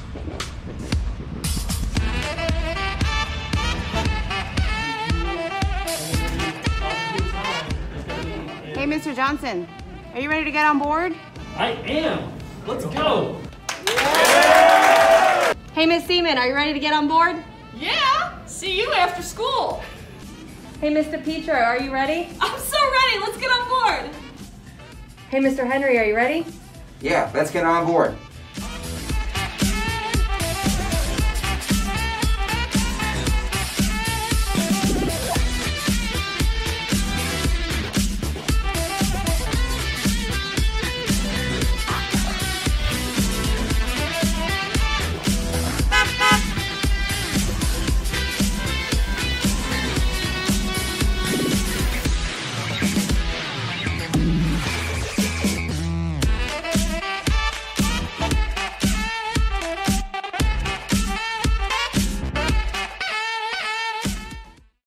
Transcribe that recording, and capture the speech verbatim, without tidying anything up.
Hey, Mister Johnson, are you ready to get on board? I am. Let's go. Hey, Miss Seaman, are you ready to get on board? Yeah, see you after school. Hey, Mister Petro, are you ready? I'm so ready, let's get on board. Hey, Mister Henry, are you ready? Yeah, let's get on board.